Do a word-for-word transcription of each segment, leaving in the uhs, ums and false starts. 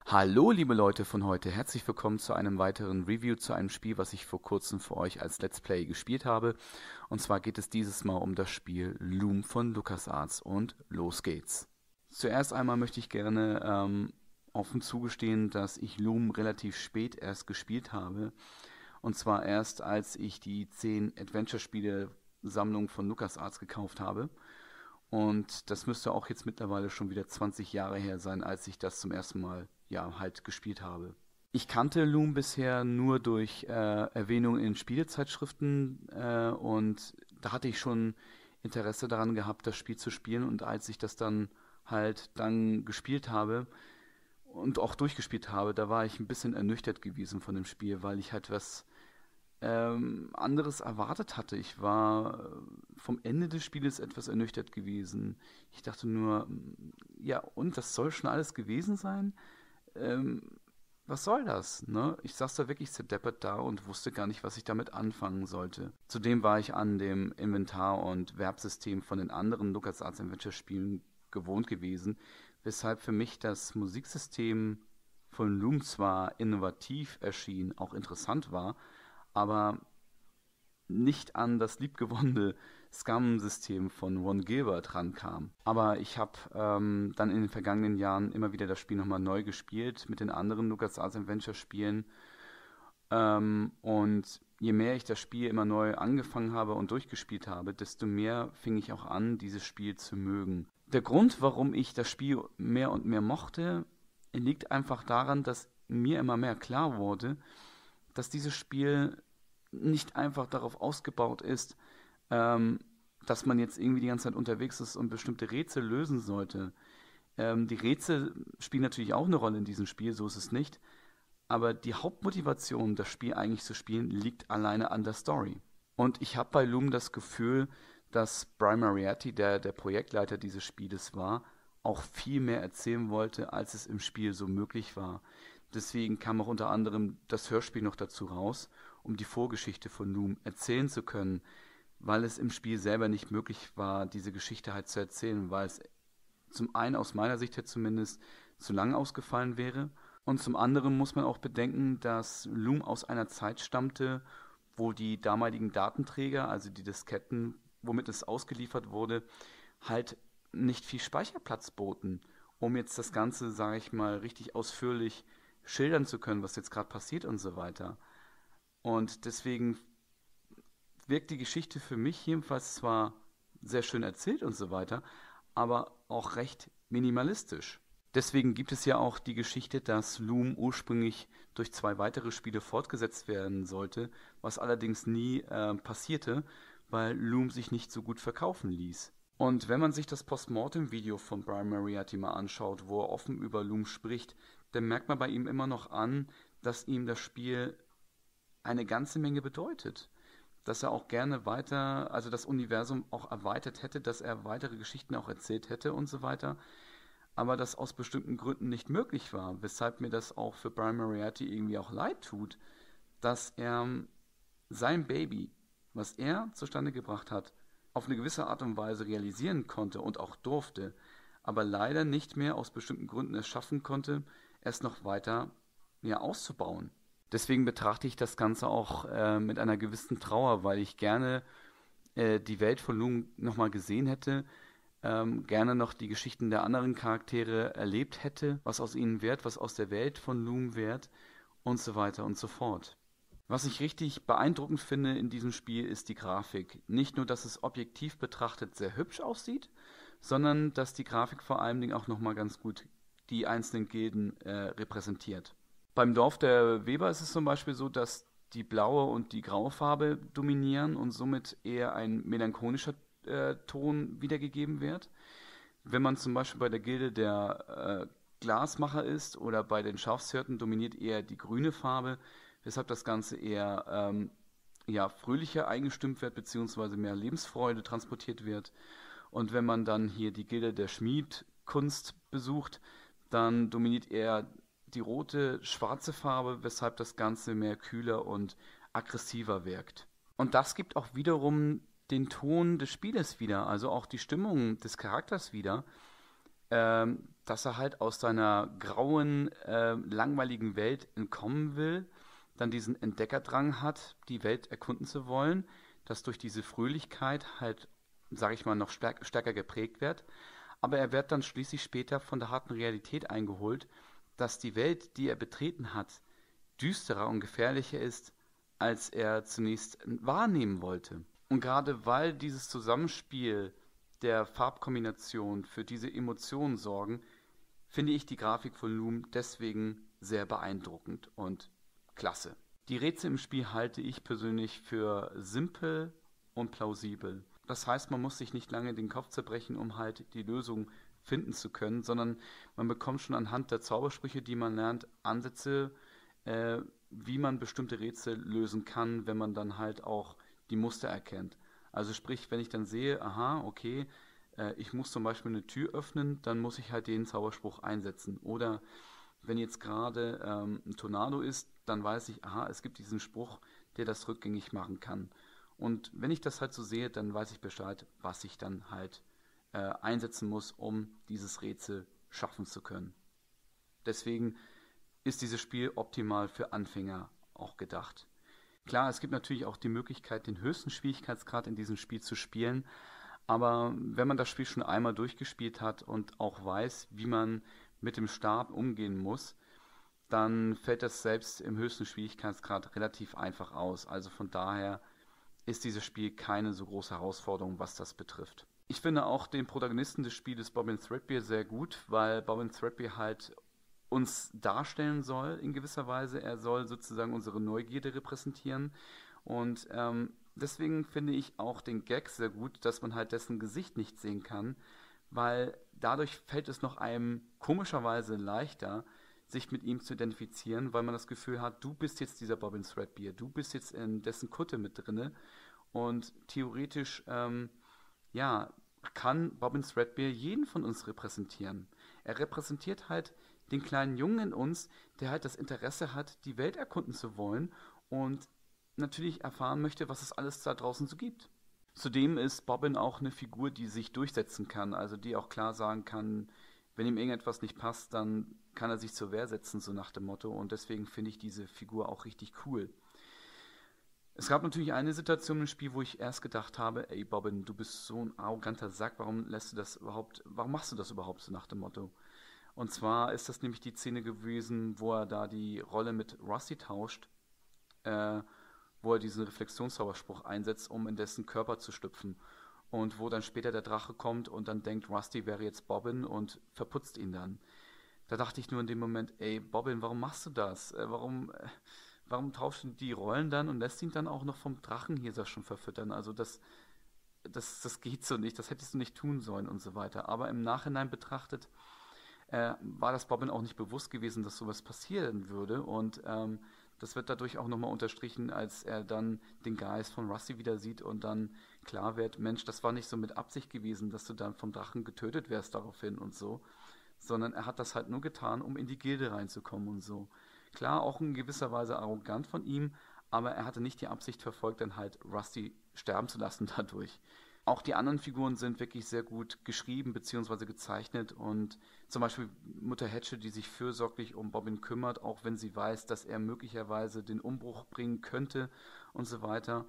Hallo liebe Leute von heute, herzlich willkommen zu einem weiteren Review zu einem Spiel, was ich vor kurzem für euch als Let's Play gespielt habe. Und zwar geht es dieses Mal um das Spiel Loom von LucasArts und los geht's. Zuerst einmal möchte ich gerne ähm, offen zugestehen, dass ich Loom relativ spät erst gespielt habe. Und zwar erst, als ich die zehn Adventure-Spiele-Sammlung von LucasArts gekauft habe. Und das müsste auch jetzt mittlerweile schon wieder zwanzig Jahre her sein, als ich das zum ersten Mal ja halt gespielt habe. Ich kannte Loom bisher nur durch äh, Erwähnungen in Spielezeitschriften äh, und da hatte ich schon Interesse daran gehabt, das Spiel zu spielen, und als ich das dann halt dann gespielt habe und auch durchgespielt habe, da war ich ein bisschen ernüchtert gewesen von dem Spiel, weil ich halt was ähm, anderes erwartet hatte. Ich war äh, vom Ende des Spieles etwas ernüchtert gewesen. Ich dachte nur, mm, ja, und das soll schon alles gewesen sein? Ähm, Was soll das? Ne? Ich saß da wirklich zerdeppert da und wusste gar nicht, was ich damit anfangen sollte. Zudem war ich an dem Inventar- und Verbsystem von den anderen LucasArts Adventure-Spielen gewohnt gewesen, weshalb für mich das Musiksystem von Loom zwar innovativ erschien, auch interessant war, aber nicht an das liebgewonnene Scum-System von Ron Gilbert rankam. Aber ich habe ähm, dann in den vergangenen Jahren immer wieder das Spiel nochmal neu gespielt mit den anderen LucasArts Adventure-Spielen. Ähm, und je mehr ich das Spiel immer neu angefangen habe und durchgespielt habe, desto mehr fing ich auch an, dieses Spiel zu mögen. Der Grund, warum ich das Spiel mehr und mehr mochte, liegt einfach daran, dass mir immer mehr klar wurde, dass dieses Spiel nicht einfach darauf ausgebaut ist, ähm, dass man jetzt irgendwie die ganze Zeit unterwegs ist und bestimmte Rätsel lösen sollte. Ähm, die Rätsel spielen natürlich auch eine Rolle in diesem Spiel, so ist es nicht. Aber die Hauptmotivation, das Spiel eigentlich zu spielen, liegt alleine an der Story. Und ich habe bei Loom das Gefühl, dass Brian Moriarty, der der Projektleiter dieses Spieles war, auch viel mehr erzählen wollte, als es im Spiel so möglich war. Deswegen kam auch unter anderem das Hörspiel noch dazu raus, um die Vorgeschichte von Loom erzählen zu können, weil es im Spiel selber nicht möglich war, diese Geschichte halt zu erzählen, weil es zum einen aus meiner Sicht her zumindest zu lang ausgefallen wäre, und zum anderen muss man auch bedenken, dass Loom aus einer Zeit stammte, wo die damaligen Datenträger, also die Disketten, womit es ausgeliefert wurde, halt nicht viel Speicherplatz boten, um jetzt das Ganze, sage ich mal, richtig ausführlich schildern zu können, was jetzt gerade passiert und so weiter. Und deswegen wirkt die Geschichte für mich jedenfalls zwar sehr schön erzählt und so weiter, aber auch recht minimalistisch. Deswegen gibt es ja auch die Geschichte, dass Loom ursprünglich durch zwei weitere Spiele fortgesetzt werden sollte, was allerdings nie äh, passierte, weil Loom sich nicht so gut verkaufen ließ. Und wenn man sich das Postmortem-Video von Brian Moriarty mal anschaut, wo er offen über Loom spricht, dann merkt man bei ihm immer noch an, dass ihm das Spiel eine ganze Menge bedeutet. Dass er auch gerne weiter, also das Universum auch erweitert hätte, dass er weitere Geschichten auch erzählt hätte und so weiter, aber das aus bestimmten Gründen nicht möglich war, weshalb mir das auch für Brian Moriarty irgendwie auch leid tut, dass er sein Baby, was er zustande gebracht hat, auf eine gewisse Art und Weise realisieren konnte und auch durfte, aber leider nicht mehr aus bestimmten Gründen es schaffen konnte, es noch weiter ja, auszubauen. Deswegen betrachte ich das Ganze auch äh, mit einer gewissen Trauer, weil ich gerne äh, die Welt von Loom nochmal gesehen hätte, ähm, gerne noch die Geschichten der anderen Charaktere erlebt hätte, was aus ihnen wird, was aus der Welt von Loom wird und so weiter und so fort. Was ich richtig beeindruckend finde in diesem Spiel ist die Grafik. Nicht nur, dass es objektiv betrachtet sehr hübsch aussieht, sondern dass die Grafik vor allen Dingen auch nochmal ganz gut die einzelnen Gilden äh, repräsentiert. Beim Dorf der Weber ist es zum Beispiel so, dass die blaue und die graue Farbe dominieren und somit eher ein melancholischer äh, Ton wiedergegeben wird. Wenn man zum Beispiel bei der Gilde der äh, Glasmacher ist oder bei den Schafshirten, dominiert eher die grüne Farbe, weshalb das Ganze eher ähm, ja, fröhlicher eingestimmt wird, beziehungsweise mehr Lebensfreude transportiert wird. Und wenn man dann hier die Gilde der Schmiedkunst besucht, dann dominiert eher die rote, schwarze Farbe, weshalb das Ganze mehr kühler und aggressiver wirkt. Und das gibt auch wiederum den Ton des Spieles wieder, also auch die Stimmung des Charakters wieder, ähm, dass er halt aus seiner grauen, äh, langweiligen Welt entkommen will, dann diesen Entdeckerdrang hat, die Welt erkunden zu wollen, das durch diese Fröhlichkeit halt, sage ich mal, noch stärk stärker geprägt wird. Aber er wird dann schließlich später von der harten Realität eingeholt, dass die Welt, die er betreten hat, düsterer und gefährlicher ist, als er zunächst wahrnehmen wollte. Und gerade weil dieses Zusammenspiel der Farbkombination für diese Emotionen sorgen, finde ich die Grafik von Loom deswegen sehr beeindruckend und klasse. Die Rätsel im Spiel halte ich persönlich für simpel und plausibel. Das heißt, man muss sich nicht lange den Kopf zerbrechen, um halt die Lösung finden zu können, sondern man bekommt schon anhand der Zaubersprüche, die man lernt, Ansätze, äh, wie man bestimmte Rätsel lösen kann, wenn man dann halt auch die Muster erkennt. Also sprich, wenn ich dann sehe, aha, okay, äh, ich muss zum Beispiel eine Tür öffnen, dann muss ich halt den Zauberspruch einsetzen. Oder wenn jetzt gerade ähm, ein Tornado ist, dann weiß ich, aha, es gibt diesen Spruch, der das rückgängig machen kann. Und wenn ich das halt so sehe, dann weiß ich Bescheid, was ich dann halt äh, einsetzen muss, um dieses Rätsel schaffen zu können. Deswegen ist dieses Spiel optimal für Anfänger auch gedacht. Klar, es gibt natürlich auch die Möglichkeit, den höchsten Schwierigkeitsgrad in diesem Spiel zu spielen, aber wenn man das Spiel schon einmal durchgespielt hat und auch weiß, wie man mit dem Stab umgehen muss, dann fällt das selbst im höchsten Schwierigkeitsgrad relativ einfach aus. Also von daher ist dieses Spiel keine so große Herausforderung, was das betrifft. Ich finde auch den Protagonisten des Spieles, Bobbin Threadbare, sehr gut, weil Bobbin Threadbare halt uns darstellen soll in gewisser Weise. Er soll sozusagen unsere Neugierde repräsentieren und ähm, deswegen finde ich auch den Gag sehr gut, dass man halt dessen Gesicht nicht sehen kann, weil dadurch fällt es noch einem komischerweise leichter, sich mit ihm zu identifizieren, weil man das Gefühl hat, du bist jetzt dieser Bobbin Threadbare, du bist jetzt in dessen Kutte mit drinne und theoretisch, ähm, ja, kann Bobbin Threadbare jeden von uns repräsentieren. Er repräsentiert halt den kleinen Jungen in uns, der halt das Interesse hat, die Welt erkunden zu wollen und natürlich erfahren möchte, was es alles da draußen so gibt. Zudem ist Bobbin auch eine Figur, die sich durchsetzen kann, also die auch klar sagen kann, wenn ihm irgendetwas nicht passt, dann kann er sich zur Wehr setzen, so nach dem Motto. Und deswegen finde ich diese Figur auch richtig cool. Es gab natürlich eine Situation im Spiel, wo ich erst gedacht habe, ey Bobbin, du bist so ein arroganter Sack, warum lässt du das überhaupt, warum machst du das überhaupt, so nach dem Motto? Und zwar ist das nämlich die Szene gewesen, wo er da die Rolle mit Rusty tauscht, äh, wo er diesen Reflexionszauberspruch einsetzt, um in dessen Körper zu schlüpfen. Und wo dann später der Drache kommt und dann denkt, Rusty wäre jetzt Bobbin und verputzt ihn dann. Da dachte ich nur in dem Moment, ey Bobbin, warum machst du das? Äh, warum, äh, warum tauschst du die Rollen dann und lässt ihn dann auch noch vom Drachen hier so schon verfüttern? Also das, das, das geht so nicht, das hättest du nicht tun sollen und so weiter. Aber im Nachhinein betrachtet äh, war das Bobbin auch nicht bewusst gewesen, dass sowas passieren würde. Und ähm, das wird dadurch auch nochmal unterstrichen, als er dann den Geist von Rusty wieder sieht und dann klar wird, Mensch, das war nicht so mit Absicht gewesen, dass du dann vom Drachen getötet wärst daraufhin und so, sondern er hat das halt nur getan, um in die Gilde reinzukommen und so. Klar, auch in gewisser Weise arrogant von ihm, aber er hatte nicht die Absicht verfolgt, dann halt Rusty sterben zu lassen dadurch. Auch die anderen Figuren sind wirklich sehr gut geschrieben bzw. gezeichnet und zum Beispiel Mutter Hatchet, die sich fürsorglich um Bobbin kümmert, auch wenn sie weiß, dass er möglicherweise den Umbruch bringen könnte und so weiter.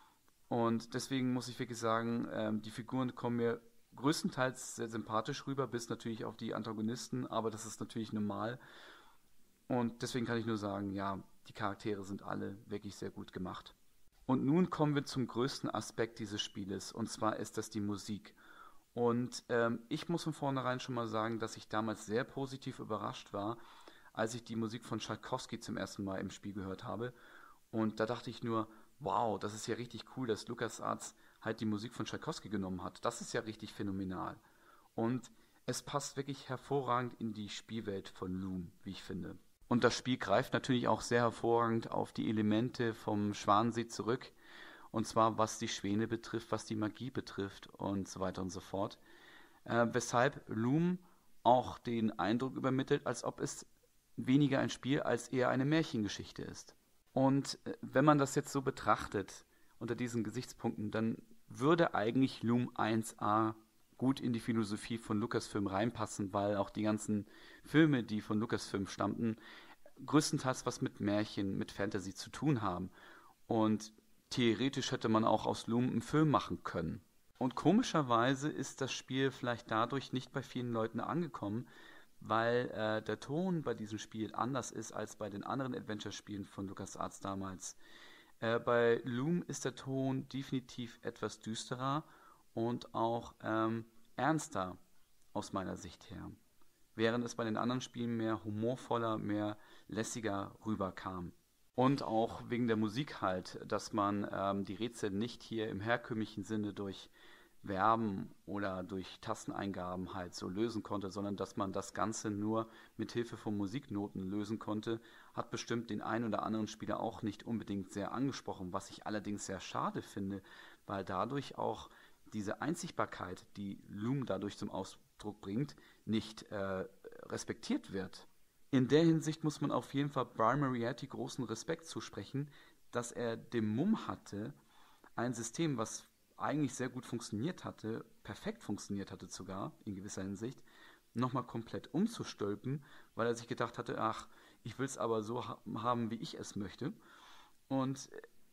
Und deswegen muss ich wirklich sagen, ähm, die Figuren kommen mir größtenteils sehr sympathisch rüber, bis natürlich auf die Antagonisten, aber das ist natürlich normal. Und deswegen kann ich nur sagen, ja, die Charaktere sind alle wirklich sehr gut gemacht. Und nun kommen wir zum größten Aspekt dieses Spieles, und zwar ist das die Musik. Und ähm, ich muss von vornherein schon mal sagen, dass ich damals sehr positiv überrascht war, als ich die Musik von Tchaikovsky zum ersten Mal im Spiel gehört habe. Und da dachte ich nur, wow, das ist ja richtig cool, dass LucasArts halt die Musik von Tchaikovsky genommen hat. Das ist ja richtig phänomenal. Und es passt wirklich hervorragend in die Spielwelt von Loom, wie ich finde. Und das Spiel greift natürlich auch sehr hervorragend auf die Elemente vom Schwanensee zurück. Und zwar was die Schwäne betrifft, was die Magie betrifft und so weiter und so fort. Äh, weshalb Loom auch den Eindruck übermittelt, als ob es weniger ein Spiel als eher eine Märchengeschichte ist. Und äh, wenn man das jetzt so betrachtet, unter diesen Gesichtspunkten, dann würde eigentlich Loom eins a gut in die Philosophie von Lucasfilm reinpassen, weil auch die ganzen Filme, die von Lucasfilm stammten, größtenteils was mit Märchen, mit Fantasy zu tun haben. Und theoretisch hätte man auch aus Loom einen Film machen können. Und komischerweise ist das Spiel vielleicht dadurch nicht bei vielen Leuten angekommen, weil äh, der Ton bei diesem Spiel anders ist als bei den anderen Adventure-Spielen von LucasArts damals. Äh, bei Loom ist der Ton definitiv etwas düsterer und auch ähm, ernster aus meiner Sicht her. Während es bei den anderen Spielen mehr humorvoller, mehr lässiger rüberkam. Und auch wegen der Musik halt, dass man ähm, die Rätsel nicht hier im herkömmlichen Sinne durch Verben oder durch Tasteneingaben halt so lösen konnte, sondern dass man das Ganze nur mit Hilfe von Musiknoten lösen konnte, hat bestimmt den einen oder anderen Spieler auch nicht unbedingt sehr angesprochen, was ich allerdings sehr schade finde, weil dadurch auch diese Einzigbarkeit, die Loom dadurch zum Ausdruck bringt, nicht äh, respektiert wird. In der Hinsicht muss man auf jeden Fall Brian Moriarty großen Respekt zusprechen, dass er den Mumm hatte, ein System, was eigentlich sehr gut funktioniert hatte, perfekt funktioniert hatte sogar, in gewisser Hinsicht, nochmal komplett umzustülpen, weil er sich gedacht hatte, ach, ich will es aber so ha- haben, wie ich es möchte. Und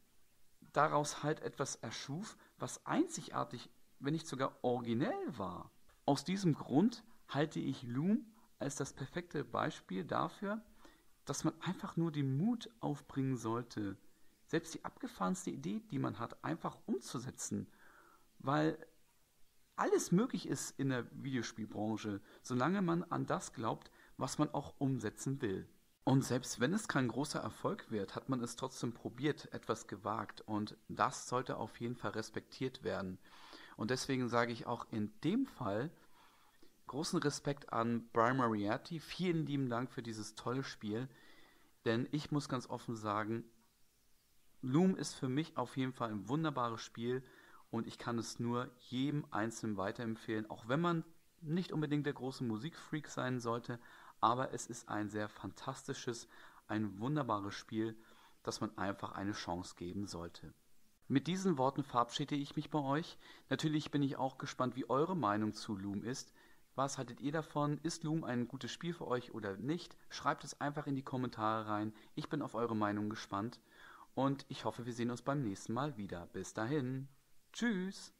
daraus halt etwas erschuf, was einzigartig, wenn nicht sogar originell war. Aus diesem Grund halte ich Loom als das perfekte Beispiel dafür, dass man einfach nur den Mut aufbringen sollte, selbst die abgefahrenste Idee, die man hat, einfach umzusetzen. Weil alles möglich ist in der Videospielbranche, solange man an das glaubt, was man auch umsetzen will. Und selbst wenn es kein großer Erfolg wird, hat man es trotzdem probiert, etwas gewagt. Und das sollte auf jeden Fall respektiert werden. Und deswegen sage ich auch in dem Fall großen Respekt an Brian Moriarty. Vielen lieben Dank für dieses tolle Spiel. Denn ich muss ganz offen sagen, Loom ist für mich auf jeden Fall ein wunderbares Spiel. Und ich kann es nur jedem Einzelnen weiterempfehlen, auch wenn man nicht unbedingt der große Musikfreak sein sollte, aber es ist ein sehr fantastisches, ein wunderbares Spiel, das man einfach eine Chance geben sollte. Mit diesen Worten verabschiede ich mich bei euch. Natürlich bin ich auch gespannt, wie eure Meinung zu Loom ist. Was haltet ihr davon? Ist Loom ein gutes Spiel für euch oder nicht? Schreibt es einfach in die Kommentare rein. Ich bin auf eure Meinung gespannt und ich hoffe, wir sehen uns beim nächsten Mal wieder. Bis dahin. Tschüss.